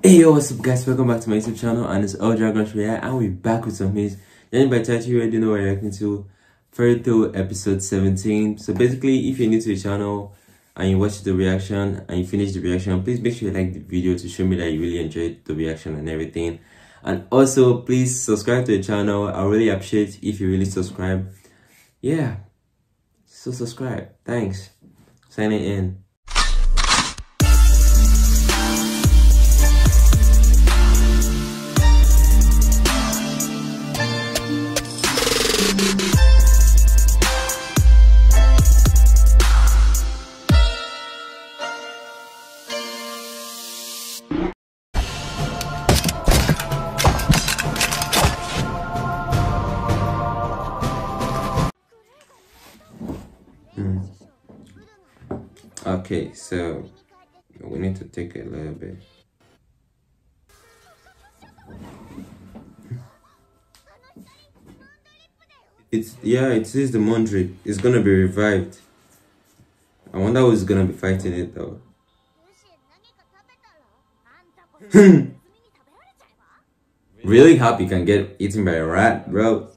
Hey yo, what's up guys, welcome back to my YouTube channel, and it's El Dragon Show here, and we're back with some news. And by title you already know what we're reacting to, Fairy Tail episode 17. So basically, if you're new to the channel and you watch the reaction and you finish the reaction, please make sure you like the video to show me that you really enjoyed the reaction and everything. And also please subscribe to the channel. I really appreciate if you really subscribe. Yeah, so subscribe. Thanks. Signing in. Okay, so we need to take it a little bit. It is the Mondrick. It's gonna be revived. I wonder who's gonna be fighting it though. Really happy can get eaten by a rat, bro.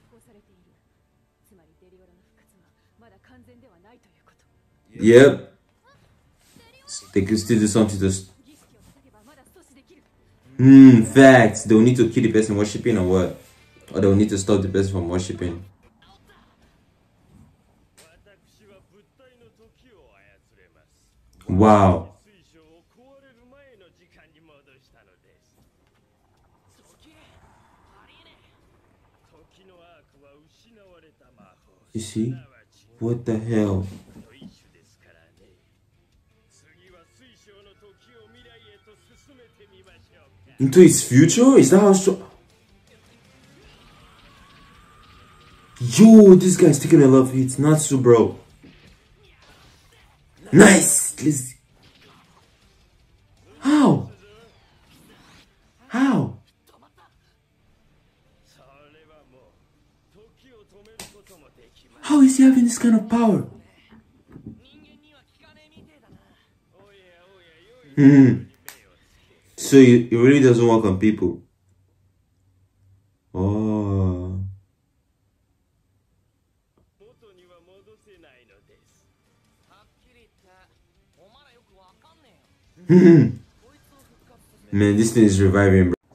Yep. They could still do something to... facts. They'll need to kill the person worshipping or what? Or they'll need to stop the person from worshipping. Wow. You see? What the hell? Into his future? Is that how strong? Yo, this guy's taking a lot of hits. Natsu, bro. Nice. Let's... How? How? How is he having this kind of power? So it really doesn't work on people. Oh. Man, this thing is reviving, bro.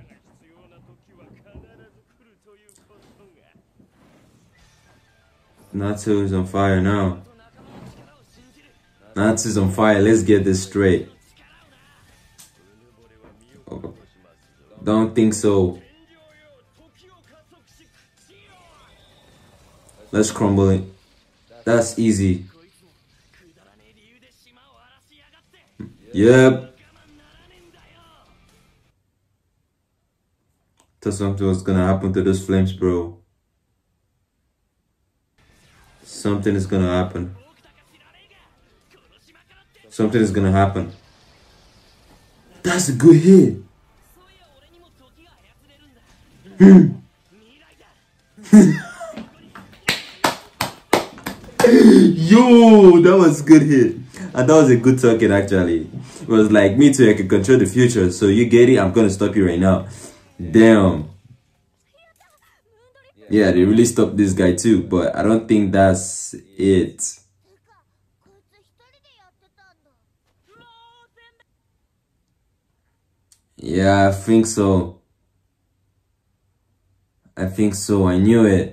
Natsu is on fire now. Natsu is on fire. Let's get this straight. Oh, don't think so. Let's crumble it. That's easy. Yep. Thought something was gonna happen to those flames, bro. Something is gonna happen. Something is gonna happen. That's a good hit. Yo, that was a good hit. And that was a good target actually. It was like, me too, I can control the future. So you get it, I'm gonna stop you right now. Damn. Yeah, they really stopped this guy too, but I don't think that's it. Yeah, I think so. I knew it.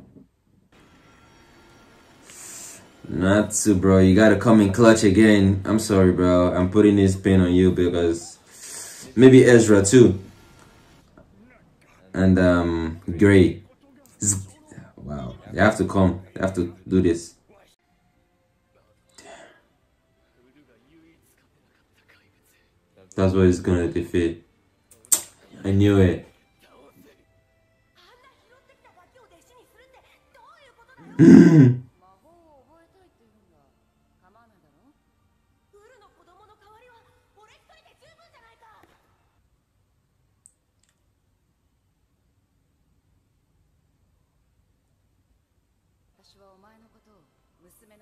Natsu, bro, you gotta come in clutch again. I'm sorry, bro. I'm putting this pain on you because maybe Ezra too. And Gray. Wow, you have to come. You have to do this. That's what he's gonna defeat. I knew it.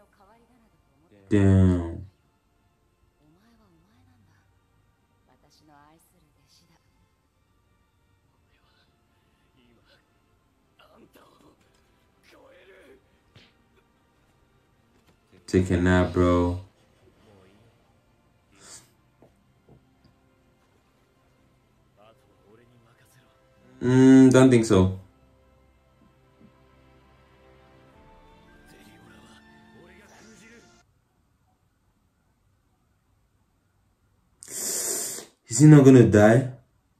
Damn. Take a nap, bro. Don't think so. Is he not gonna die?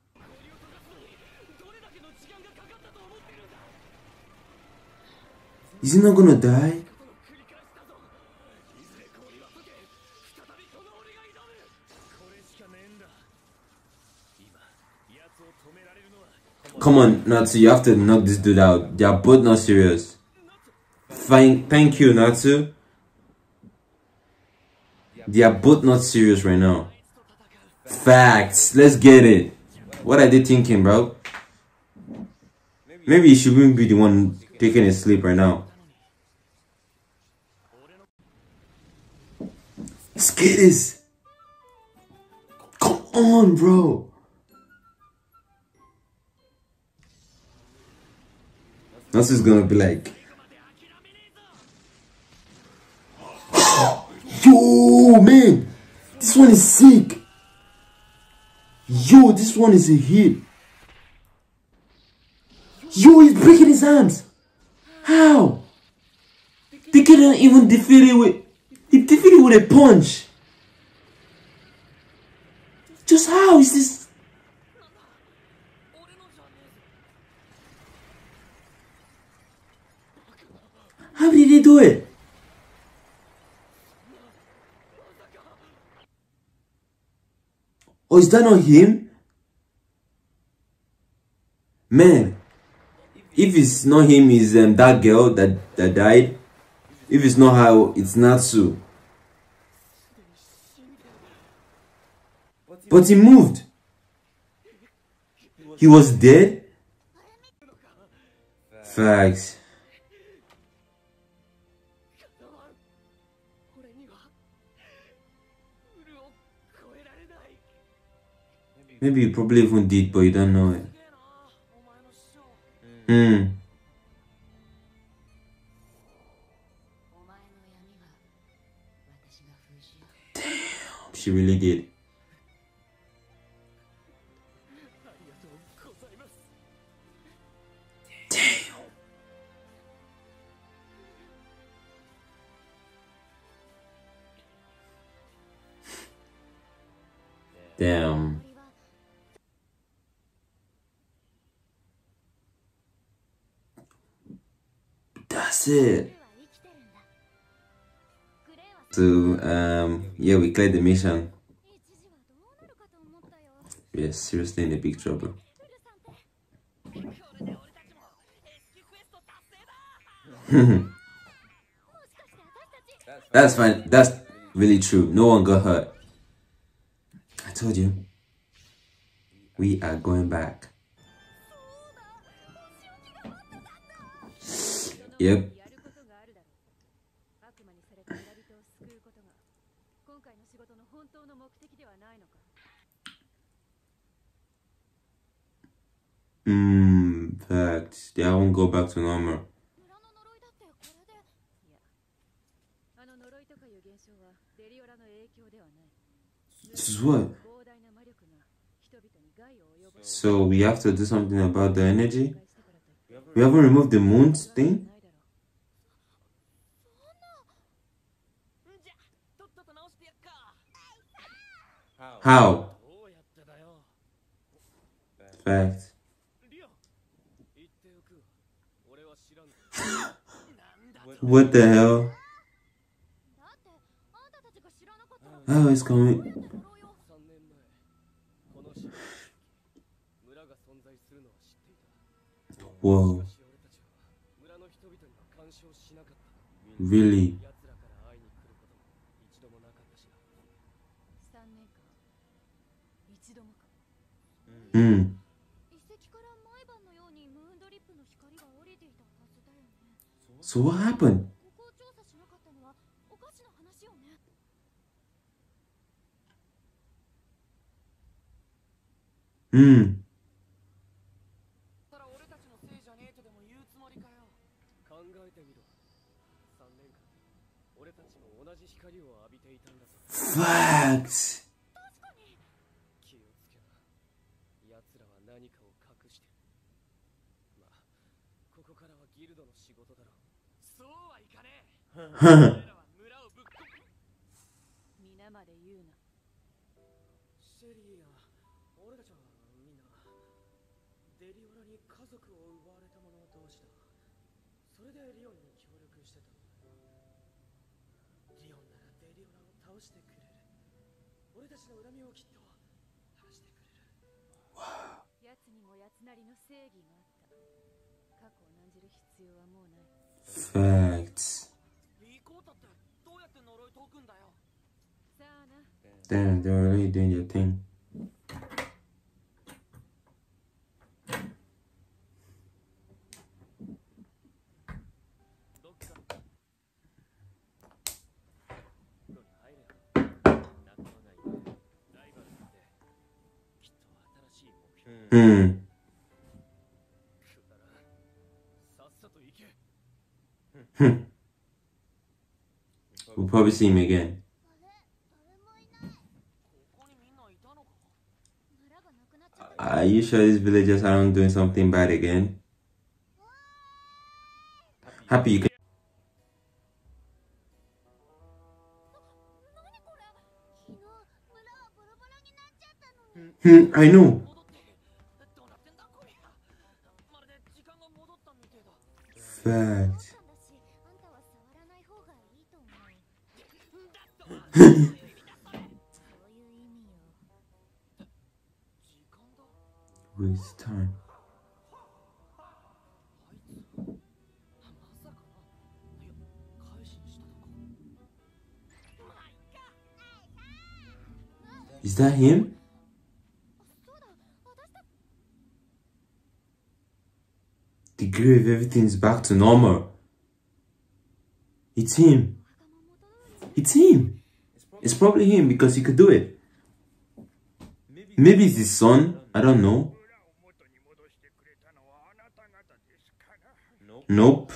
Is he not gonna die? Come on, Natsu, you have to knock this dude out. They are both not serious. Thank you, Natsu. They are both not serious right now. Facts. Let's get it. What are they thinking, bro? Maybe you shouldn't be the one taking a sleep right now. Let's get this. Come on, bro. Natsu's gonna be like, yo, man, this one is sick. Yo, this one is a hit. Yo, he's breaking his arms. How? They couldn't even defeat it with... He defeated it with a punch. Just how is this? How did he do it? Oh, is that not him? Man, if it's not him, it's that girl that died. If it's not her, it's Natsu. But he moved. He was dead? Facts. Maybe you probably even did, but you don't know it. Damn, she really did. Damn. That's it. So, yeah, we cleared the mission. We're seriously in a big trouble. That's fine. That's really true. No one got hurt. I told you. We are going back. Yep. Facts. They won't go back to normal. This is what? So we have to do something about the energy? We haven't removed the moon's thing? How? Fact. What the hell? Oh, it's coming. Whoa. Really? So what happened? Hmm. Facts. Facts. Damn, they're already doing your thing. We'll probably see him again. Are you sure these villagers aren't doing something bad again? Happy you can. I know. Fact. Waste time. Is that him? The grave, everything's back to normal. It's him. It's him. It's probably him because he could do it. Maybe it's his son. I don't know. Nope.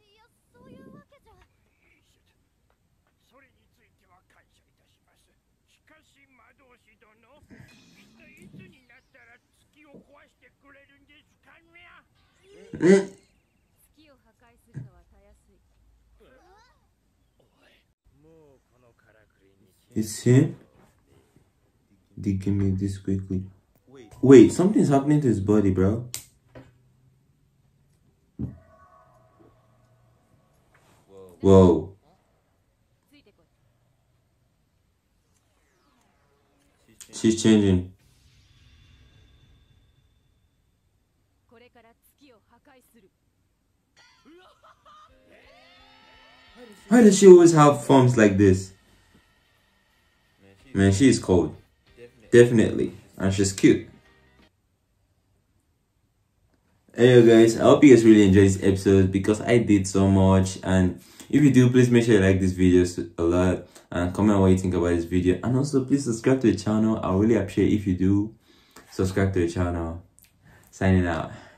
It's him. They can make this quickly. Wait, something's happening to his body, bro. Whoa. She's changing. Why does she always have forms like this? Man, she is cold. Definitely. And she's cute. Anyway guys, I hope you guys really enjoyed this episode because I did so much. And if you do, please make sure you like this video a lot and comment what you think about this video. And also please subscribe to the channel. I really appreciate if you do subscribe to the channel. Signing out.